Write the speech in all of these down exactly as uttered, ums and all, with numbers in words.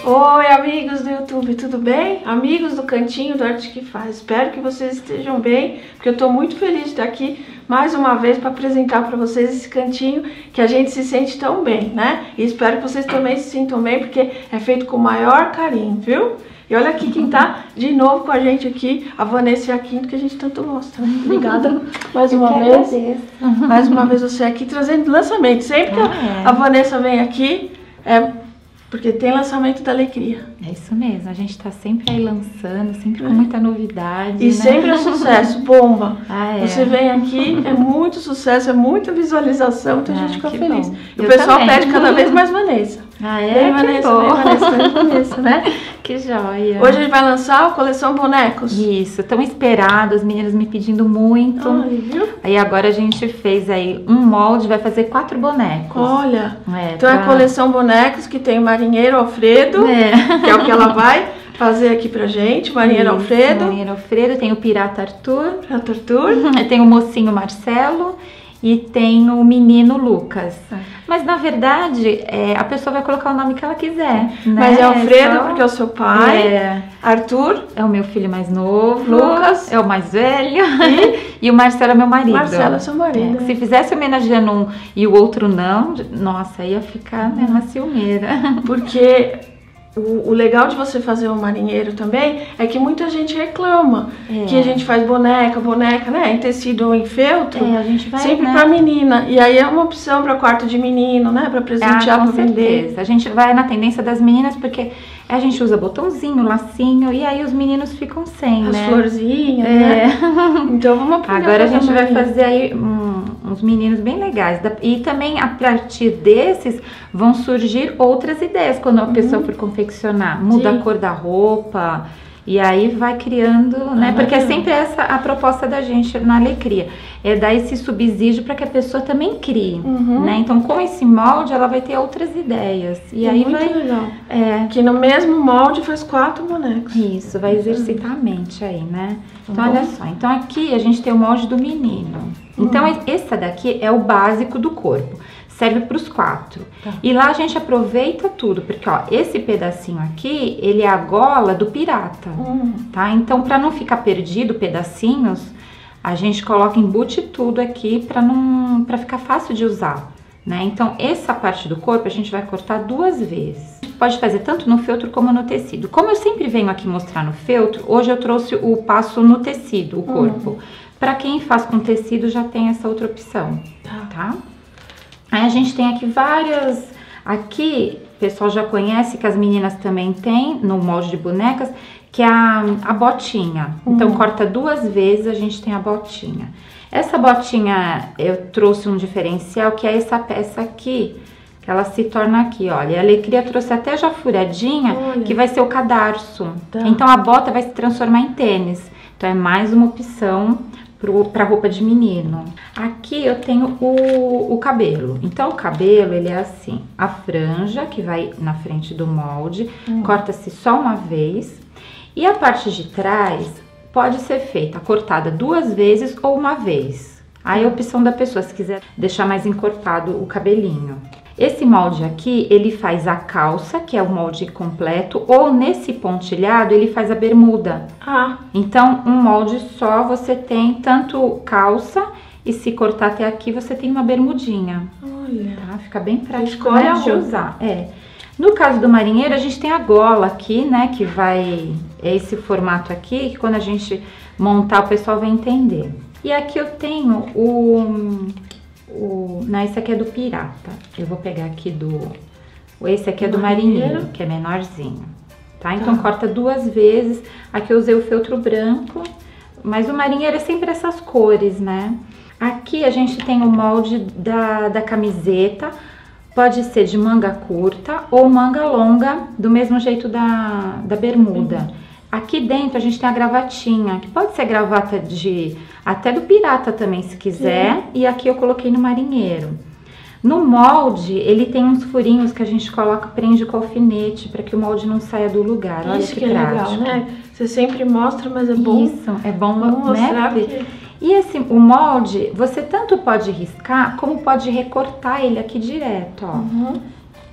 Oi, amigos do YouTube, tudo bem? Amigos do Cantinho do Arte que Faz. Espero que vocês estejam bem, porque eu estou muito feliz de estar aqui mais uma vez para apresentar para vocês esse cantinho que a gente se sente tão bem, né? E espero que vocês também se sintam bem, porque é feito com o maior carinho, viu? E olha aqui quem tá de novo com a gente aqui, a Vanessa Aquino, que a gente tanto gosta, né? Obrigada mais uma eu vez. Agradeço. Mais uma vez você aqui trazendo lançamento. Sempre que ah, é. a Vanessa vem aqui, é porque tem lançamento da Alecria. É isso mesmo, a gente tá sempre aí lançando, sempre com muita novidade. E né? sempre é sucesso, bomba. Ah, é. Você vem aqui, é muito sucesso, é muita visualização, então a gente ah, fica feliz. Bom. E o Eu pessoal também. pede cada vez mais Vanessa. Ah, é? Vem Que Vanessa, bom. vem Vanessa, vem Vanessa, né? Que joia. Hoje a gente vai lançar a coleção Bonecos. Isso, tão esperado, as meninas me pedindo muito. Ai, viu? Aí agora a gente fez aí um molde, vai fazer quatro bonecos. Olha, É, então pra... é a coleção Bonecos que tem o Marinheiro Alfredo, É. que é o que ela vai fazer aqui pra gente, Marinheiro Isso, Alfredo. Marinheiro Alfredo, tem o Pirata Arthur, Pirata Arthur. tem o Mocinho Marcelo e tem o Menino Lucas. Mas na verdade, é, a pessoa vai colocar o nome que ela quiser, né? Mas é Alfredo Só... porque é o seu pai, é... Arthur é o meu filho mais novo, Lucas é o mais velho e, e o Marcelo é meu marido. Marcelo é seu marido. É, se fizesse homenageando um e o outro não, nossa, ia ficar né, uma ciumeira. Porque o, o legal de você fazer um marinheiro também é que muita gente reclama É. que a gente faz boneca, boneca, né, em tecido ou em feltro, É, a gente vai, sempre né? pra menina. E aí é uma opção pra quarto de menino, né, pra presentear, Ah, com pra vender. certeza. A gente vai na tendência das meninas porque a gente usa botãozinho, lacinho e aí os meninos ficam sem, As né? florzinhas, É. né? Então vamos aprender. Agora a fazer gente vai marinheiro. fazer aí um, uns meninos bem legais. E também a partir desses vão surgir outras ideias quando a Uhum. pessoa for confeccionar. Muda Sim. a cor da roupa e aí vai criando, né? Ah, Porque é legal. sempre essa a proposta da gente na Alecria. É dar esse subsídio para que a pessoa também crie, Uhum. né? Então com esse molde ela vai ter outras ideias. E É aí muito vai... legal. É, Que no mesmo molde faz quatro bonecos. isso, vai exercitar a mente aí, né? Então, Uhum. olha só. Então, aqui a gente tem o molde do menino. Então, Uhum. essa daqui é o básico do corpo. Serve para os quatro. Tá. E lá a gente aproveita tudo, porque, ó, esse pedacinho aqui, ele é a gola do pirata, Hum. tá? Então, para não ficar perdido pedacinhos, a gente coloca, embute tudo aqui para não, para ficar fácil de usar, né? Então, essa parte do corpo a gente vai cortar duas vezes. Pode fazer tanto no feltro como no tecido. Como eu sempre venho aqui mostrar no feltro, hoje eu trouxe o passo no tecido, o corpo. Uhum. Para quem faz com tecido já tem essa outra opção, Tá. tá? Aí a gente tem aqui várias... Aqui, o pessoal já conhece que as meninas também têm no molde de bonecas, que é a, a botinha. Então, Uhum. corta duas vezes, a gente tem a botinha. Essa botinha, eu trouxe um diferencial, que é essa peça aqui, que ela se torna aqui, olha. A Alecria trouxe até já furadinha, Olha. que vai ser o cadarço. Tá. Então, a bota vai se transformar em tênis. Então, é mais uma opção para roupa de menino. Aqui eu tenho o, o cabelo. Então, o cabelo, ele é assim. A franja, que vai na frente do molde, Hum. corta-se só uma vez. E a parte de trás pode ser feita cortada duas vezes ou uma vez. Aí é a opção da pessoa, se quiser deixar mais encorpado o cabelinho. Esse molde aqui, ele faz a calça, que é o molde completo, ou nesse pontilhado, ele faz a bermuda. Ah, Então, um molde só, você tem tanto calça, e se cortar até aqui, você tem uma bermudinha, olha. tá? Fica bem prático, Escolhe né, a de roupa. usar. É. No caso do marinheiro, a gente tem a gola aqui, né, que vai... É esse formato aqui, que quando a gente montar, o pessoal vai entender. E aqui eu tenho o... o não, esse aqui é do pirata. Eu vou pegar aqui do... Esse aqui é do Marinheiro. marinheiro, que é menorzinho, tá? Então, Tá. corta duas vezes. Aqui eu usei o feltro branco, mas o marinheiro é sempre essas cores, né? Aqui a gente tem o molde da, da camiseta. Pode ser de manga curta ou manga longa, do mesmo jeito da, da bermuda. Aqui dentro a gente tem a gravatinha, que pode ser gravata de até do pirata também, se quiser. Sim. E aqui eu coloquei no marinheiro. No molde, ele tem uns furinhos que a gente coloca, prende com alfinete, para que o molde não saia do lugar. Olha Isso que, que é prático. legal, né? Você sempre mostra, mas é bom, Isso, é bom, bom mostrar. né? Que... E assim, o molde, você tanto pode riscar, como pode recortar ele aqui direto, ó. Uhum.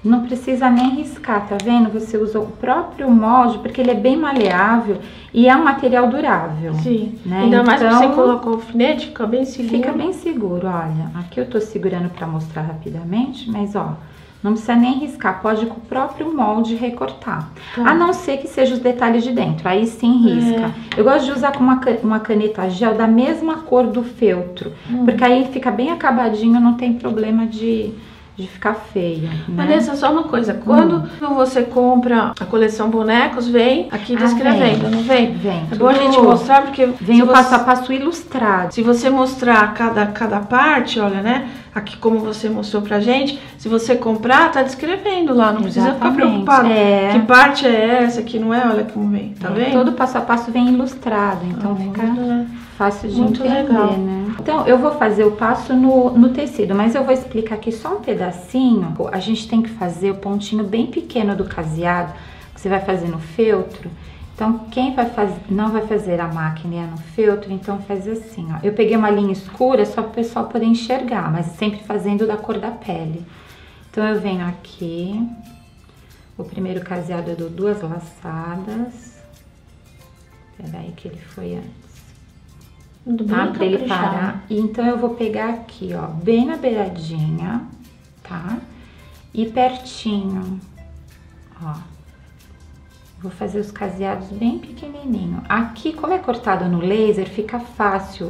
Não precisa nem riscar, tá vendo? Você usa o próprio molde, porque ele é bem maleável e é um material durável. Sim, né? Ainda mais que então, você coloca o alfinete, fica bem seguro. Fica bem seguro, olha. Aqui eu tô segurando pra mostrar rapidamente, mas ó, não precisa nem riscar, pode com o próprio molde recortar. Tá. A não ser que seja os detalhes de dentro, aí sim risca. É. Eu gosto de usar com uma, uma caneta gel da mesma cor do feltro, hum. porque aí fica bem acabadinho, não tem problema de... de ficar feio, né? Vanessa, só uma coisa, quando hum. você compra a coleção bonecos, vem aqui descrevendo, ah, não vem? Vem. É bom a gente mostrar, porque... Vem o você, passo a passo ilustrado. Se você mostrar cada, cada parte, olha, né? Aqui como você mostrou pra gente, se você comprar, tá descrevendo lá, não precisa Exatamente. ficar preocupado. É. Que parte é essa, que não é, olha como vem, tá é, vendo? Todo passo a passo vem ilustrado, então ah, fica... É. Fácil de Muito entender, legal. né? Então, eu vou fazer o passo no, no tecido, mas eu vou explicar aqui só um pedacinho. A gente tem que fazer o pontinho bem pequeno do caseado, que você vai fazer no feltro. Então, quem vai fazer, não vai fazer a máquina e é no feltro, então faz assim, ó. Eu peguei uma linha escura só para o pessoal poder enxergar, mas sempre fazendo da cor da pele. Então, eu venho aqui, o primeiro caseado eu dou duas laçadas. Peraí que ele foi antes. Tá? Pra ele parar. E então eu vou pegar aqui, ó, bem na beiradinha, tá? E pertinho, ó. Vou fazer os caseados bem pequenininho. Aqui, como é cortado no laser, fica fácil,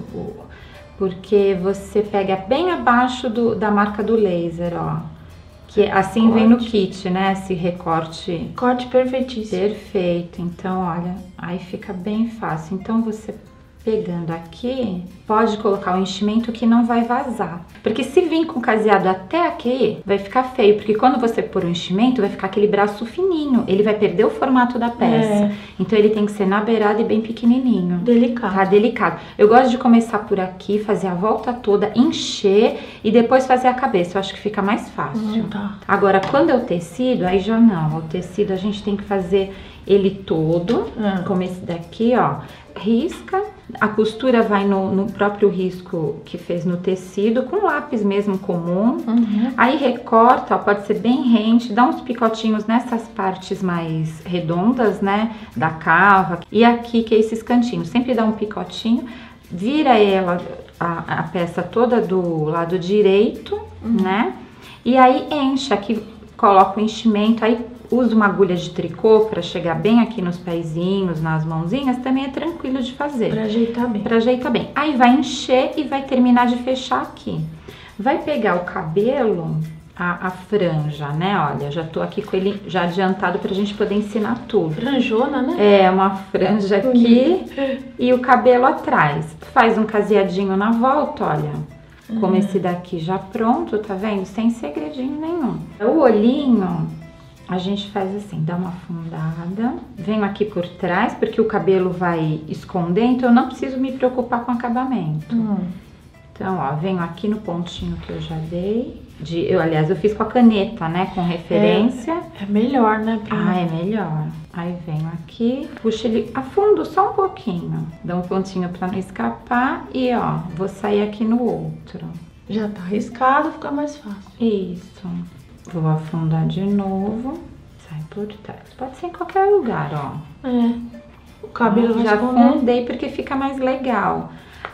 porque você pega bem abaixo do, da marca do laser, ó. Que assim corte. Vem no kit, né? Esse recorte. Corte perfeitíssimo. Perfeito. Então, olha, aí fica bem fácil. Então, você... pegando aqui, pode colocar o enchimento que não vai vazar. Porque se vir com o caseado até aqui, vai ficar feio. Porque quando você pôr o enchimento, vai ficar aquele braço fininho. Ele vai perder o formato da peça. É. Então ele tem que ser na beirada e bem pequenininho. Delicado. Tá delicado. Eu gosto de começar por aqui, fazer a volta toda, encher e depois fazer a cabeça. Eu acho que fica mais fácil. Hum, tá. Agora, quando é o tecido, aí já não. O tecido a gente tem que fazer ele todo, hum. como esse daqui, ó. Risca, a costura vai no, no próprio risco que fez no tecido, com lápis mesmo comum. Uhum. Aí recorta, ó, pode ser bem rente, dá uns picotinhos nessas partes mais redondas, né, da cava. E aqui, que é esses cantinhos, sempre dá um picotinho, vira ela, a, a peça toda do lado direito, uhum. né, e aí enche, aqui coloca o enchimento, aí usa uma agulha de tricô para chegar bem aqui nos pezinhos, nas mãozinhas, também é tranquilo de fazer. Pra ajeitar bem. Pra ajeitar bem. Aí vai encher e vai terminar de fechar aqui. Vai pegar o cabelo, a, a franja, né? Olha, já tô aqui com ele já adiantado pra gente poder ensinar tudo. Franjona, né? É, uma franja aqui e o cabelo atrás. Faz um caseadinho na volta, olha. Como uhum. esse daqui já pronto, tá vendo? Sem segredinho nenhum. O olhinho... a gente faz assim, dá uma afundada, venho aqui por trás, porque o cabelo vai esconder, então eu não preciso me preocupar com o acabamento. Hum. Então, ó, venho aqui no pontinho que eu já dei, de, eu, aliás, eu fiz com a caneta, né, com referência. É, é melhor, né? Pra... Ah, é melhor. Aí venho aqui, puxo ele, afundo só um pouquinho, dá um pontinho pra não escapar e, ó, vou sair aqui no outro. Já tá riscado, fica mais fácil. Isso. Vou afundar de novo, sai por trás. Pode ser em qualquer lugar, ó. É. O cabelo vai já afundei porque fica mais legal.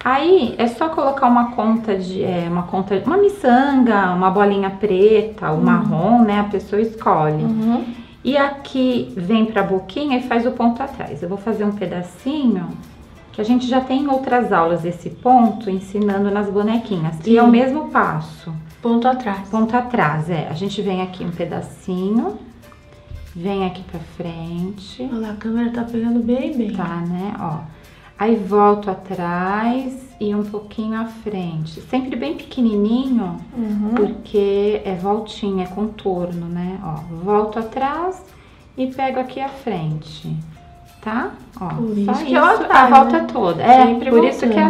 Aí é só colocar uma conta de, é, uma conta, uma miçanga, uma bolinha preta, o uhum. marrom, né? A pessoa escolhe. Uhum. E aqui vem pra boquinha e faz o ponto atrás. Eu vou fazer um pedacinho que a gente já tem em outras aulas esse ponto ensinando nas bonequinhas. Sim. E é o mesmo passo. Ponto atrás. Ponto atrás, é. A gente vem aqui um pedacinho, vem aqui pra frente. Olha lá, a câmera tá pegando bem, bem. Tá, né? Ó. Aí volto atrás e um pouquinho à frente. Sempre bem pequenininho, uhum. porque é voltinha, é contorno, né? Ó, volto atrás e pego aqui à frente. Tá? Ó, por isso só que isso, atrás, a volta né? toda. É, sempre por voltando. Isso que é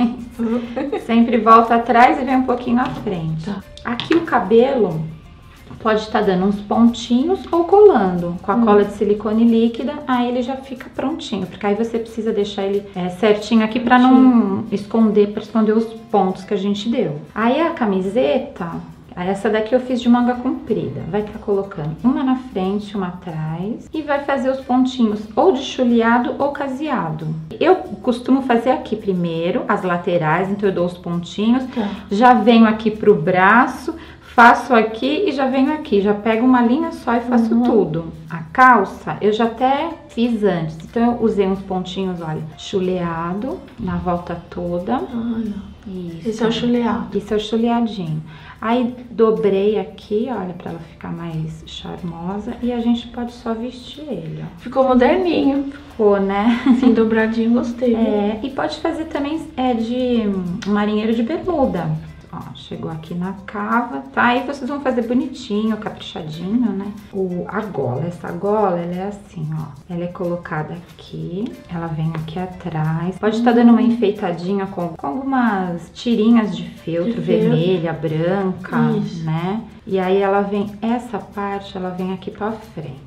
atrás. Sempre volta atrás e vem um pouquinho à frente. Tá. Aqui o cabelo pode estar tá dando uns pontinhos ou colando com a hum. cola de silicone líquida, aí ele já fica prontinho, porque aí você precisa deixar ele é, certinho aqui para não esconder, para esconder os pontos que a gente deu. Aí a camiseta, Essa daqui eu fiz de manga comprida. Vai estar colocando uma na frente, uma atrás. E vai fazer os pontinhos ou de chuleado ou caseado. Eu costumo fazer aqui primeiro, as laterais, então eu dou os pontinhos. Tá. Já venho aqui pro braço, faço aqui e já venho aqui. Já pego uma linha só e faço uhum. tudo. A calça eu já até fiz antes. Então eu usei uns pontinhos, olha, chuleado na volta toda. Ah, não. Isso. Esse é o chuleado. Esse é o chuleadinho. Aí dobrei aqui, olha, pra ela ficar mais charmosa. E a gente pode só vestir ele, ó. Ficou moderninho. Ficou, né? Sim, dobradinho, gostei. É, e pode fazer também é de marinheiro de bermuda. Ó, chegou aqui na cava, tá? Aí vocês vão fazer bonitinho, caprichadinho, né? O, a gola, essa gola, ela é assim, ó. Ela é colocada aqui, ela vem aqui atrás. Pode estar dando uma enfeitadinha com, com algumas tirinhas de feltro, de vermelha, branca, isso. né? E aí ela vem, essa parte, ela vem aqui pra frente.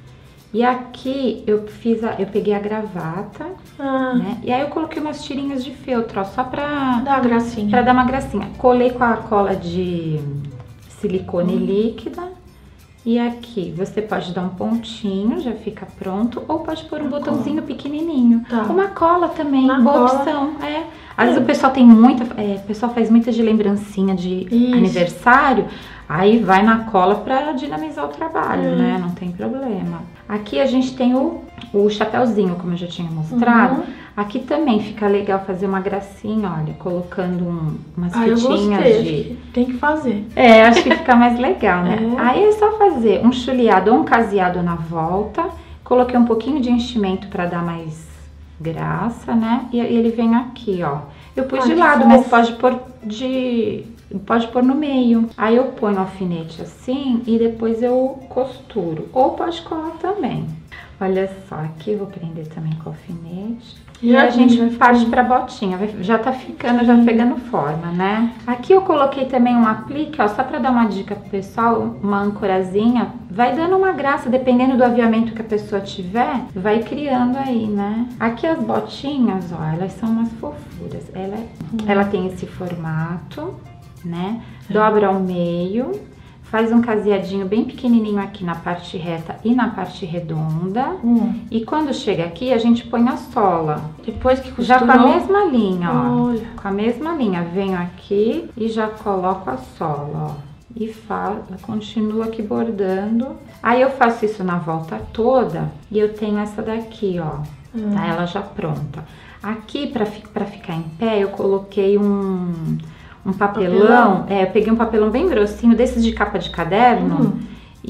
E aqui eu fiz, a, eu peguei a gravata, ah. né? E aí eu coloquei umas tirinhas de feltro, ó, só pra dar uma gracinha. Pra dar uma gracinha. Colei com a cola de silicone hum. líquida. E aqui você pode dar um pontinho, já fica pronto. Ou pode pôr um uma botãozinho cola. pequenininho. Tá. Uma cola também, uma boa cola. opção. É. Às vezes é. o pessoal tem muita, é, o pessoal faz muita de lembrancinha de Isso. aniversário. Aí vai na cola pra dinamizar o trabalho, hum. né? Não tem problema. Aqui a gente tem o, o chapéuzinho, como eu já tinha mostrado. Uhum. Aqui também fica legal fazer uma gracinha, olha, colocando um, umas ah, fitinhas eu de... Tem que fazer. É, acho que fica mais legal, né? É. Aí é só fazer um chuleado ou um caseado na volta. Coloquei um pouquinho de enchimento pra dar mais graça, né? E ele vem aqui, ó. Eu pus ah, de lado, fofo. mas pode pôr de... Pode pôr no meio. Aí eu ponho o alfinete assim e depois eu costuro. Ou pode colar também. Olha só, aqui eu vou prender também com o alfinete. E, e a gente vai parte pra botinha. Já tá ficando, já pegando forma, né? Aqui eu coloquei também um aplique, ó, só pra dar uma dica pro pessoal, uma ancorazinha. Vai dando uma graça, dependendo do aviamento que a pessoa tiver, vai criando aí, né? Aqui as botinhas, ó, elas são umas fofuras. Ela, hum. ela tem esse formato, né? Dobra ao meio, faz um caseadinho bem pequenininho aqui na parte reta e na parte redonda. Hum. E quando chega aqui, a gente põe a sola. Depois que costurou? Já com a mesma linha, ó. Olha. Com a mesma linha. Venho aqui e já coloco a sola, ó. E falo, continuo aqui bordando. Aí eu faço isso na volta toda e eu tenho essa daqui, ó. Hum. Tá? Ela já pronta. Aqui, pra, pra ficar em pé, eu coloquei um... Um papelão, papelão, é, eu peguei um papelão bem grossinho, desses de capa de caderno, hum.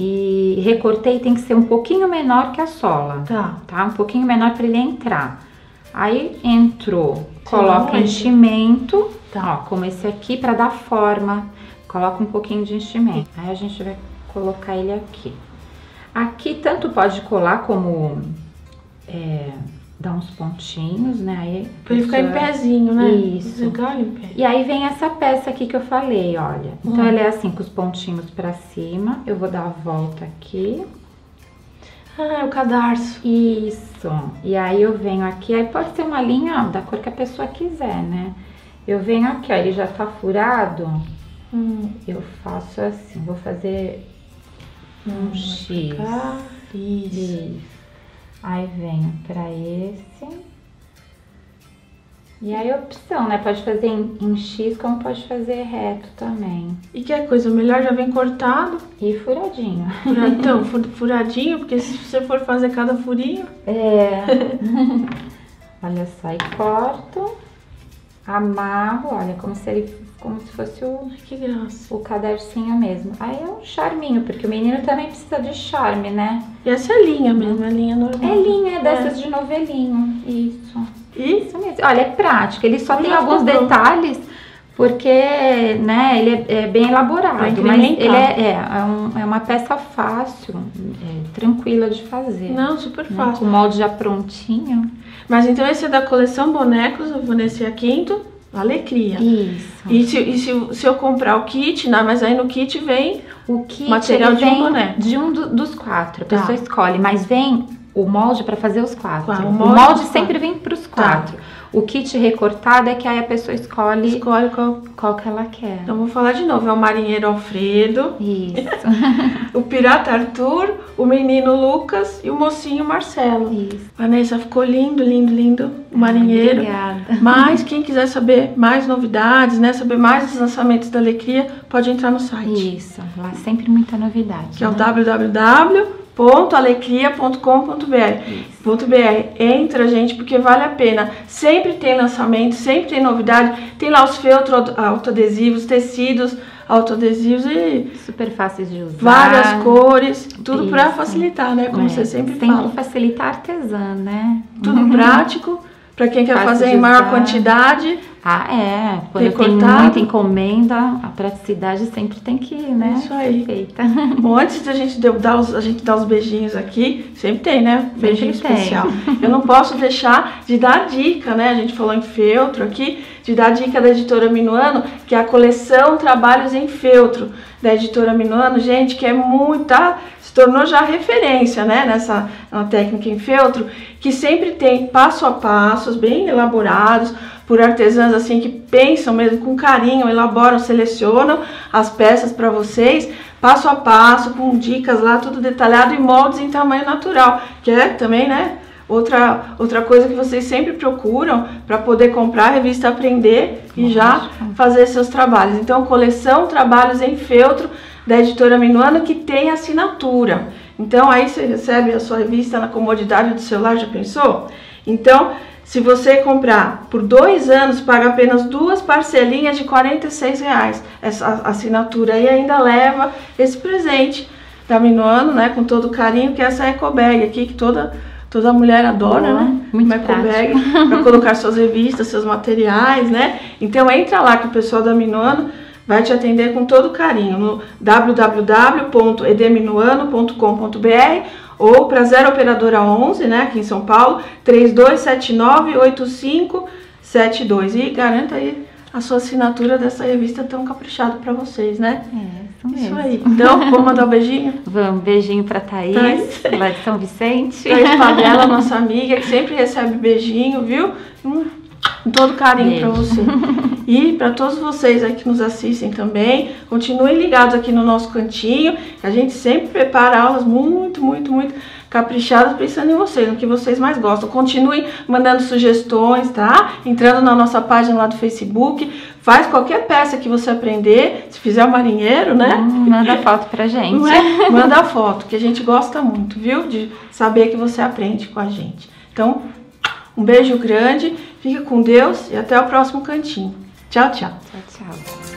e recortei, tem que ser um pouquinho menor que a sola, tá? tá? Um pouquinho menor para ele entrar. Aí entrou, coloca enchimento, tá? Ó, como esse aqui, para dar forma, coloca um pouquinho de enchimento. Aí a gente vai colocar ele aqui. Aqui tanto pode colar como... É, dá uns pontinhos, né? Aí pra ele ficar em pezinho, né? Isso. Legal em pé. E aí vem essa peça aqui que eu falei, olha. Então, hum. ela é assim, com os pontinhos pra cima. Eu vou dar a volta aqui. Ah, é o cadarço. Isso. E aí eu venho aqui, aí pode ser uma linha ó, da cor que a pessoa quiser, né? Eu venho aqui, ó, ele já tá furado. Hum. Eu faço assim, vou fazer um hum, X. Isso. Isso. Aí venho pra esse. E aí opção, né? Pode fazer em, em X, como pode fazer reto também. E que coisa melhor, já vem cortado. E furadinho. Então, furadinho, porque se você for fazer cada furinho... É. Olha só, e corto. Amarro, olha, como se ele... Como se fosse o... Ai, que graça. O cadarcinho mesmo. Aí é um charminho, porque o menino também precisa de charme, né? E essa é linha mesmo, é linha normal. É linha, é dessas é. de novelinho. Isso. Isso mesmo. Olha, é prático. Ele só tem alguns detalhes, porque, né, ele é, é bem elaborado. Mas ele é, é, é, um, é uma peça fácil, é, tranquila de fazer. Não, super fácil. Né? Com o molde já prontinho. Mas então esse é da coleção Bonecos, eu vou nesse a quinto. Alecria. Isso. E, se, e se, se eu comprar o kit, não, mas aí no kit vem o kit material de um boneco. De um do, dos quatro, a tá. pessoa escolhe, mas vem o molde para fazer os quatro. Claro, o molde, o molde sempre vem para os quatro. Tá. O kit recortado é que aí a pessoa escolhe, Escolhe qual... qual que ela quer. Então vou falar de novo, é o marinheiro Alfredo, Isso. o pirata Arthur, o menino Lucas e o mocinho Marcelo. Isso. Vanessa, ficou lindo, lindo, lindo o marinheiro. Obrigada. Mas quem quiser saber mais novidades, né, saber mais dos lançamentos da Alecria, pode entrar no site. Isso, lá sempre muita novidade. Que é o né? w w w ponto alecria ponto com ponto b r. Entra, gente, porque vale a pena. Sempre tem lançamento, sempre tem novidade. Tem lá os feltros autoadesivos, tecidos autoadesivos e super fáceis de usar. várias cores, tudo Isso. para facilitar, né? Como É, você sempre tem fala. que facilitar artesã, né? Tudo prático, para quem quer Fácil fazer de em maior usar. quantidade. Ah, é. Quando tem Recortado. muita encomenda, a praticidade sempre tem que, né? Isso aí. ser feita. Bom, antes da gente dar os, a gente dar os beijinhos aqui, sempre tem, né? Beijinho tem. especial. Eu não posso deixar de dar dica, né? A gente falou em feltro aqui, de dar dica da editora Minuano, que é a coleção Trabalhos em Feltro da editora Minuano, gente, que é muita, se tornou já referência, né? Nessa na técnica em feltro, que sempre tem passo a passos bem elaborados por artesãs assim que pensam mesmo com carinho, elaboram, selecionam as peças para vocês, passo a passo, com dicas lá, tudo detalhado e moldes em tamanho natural, que é também, né, outra, outra coisa que vocês sempre procuram para poder comprar a revista Aprender e já fazer seus trabalhos. Então, coleção Trabalhos em Feltro da editora Minuano, que tem assinatura. Então, aí você recebe a sua revista na comodidade do celular, já pensou? Então, se você comprar por dois anos, paga apenas duas parcelinhas de quarenta e seis reais. Essa assinatura aí ainda leva esse presente da Minuano, né? Com todo carinho, que é essa eco bag aqui, que toda, toda mulher adora, Boa, né? muito Uma eco bag para colocar suas revistas, seus materiais, né? Então entra lá que o pessoal da Minuano vai te atender com todo carinho no w w w ponto edeminuano ponto com ponto b r ou para zero operadora onze, né, aqui em São Paulo, três dois sete nove oito cinco sete dois. E garanta aí a sua assinatura dessa revista tão caprichada para vocês, né? É, isso Isso mesmo. aí. Então, vamos mandar um beijinho? Vamos, beijinho pra Thaís, Thaís. lá de São Vicente. Thaís Padella, nossa amiga, que sempre recebe beijinho, viu? Hum, com todo carinho para você. E para todos vocês aí que nos assistem também, continuem ligados aqui no nosso cantinho, que a gente sempre prepara aulas muito, muito, muito caprichadas pensando em vocês, no que vocês mais gostam. Continuem mandando sugestões, tá? Entrando na nossa página lá do Facebook, faz qualquer peça que você aprender, se fizer o marinheiro, né? Hum, manda foto pra gente. Não é? Manda a foto, que a gente gosta muito, viu? De saber que você aprende com a gente. Então, um beijo grande, fica com Deus e até o próximo cantinho. Tchau, tchau. Tchau, tchau.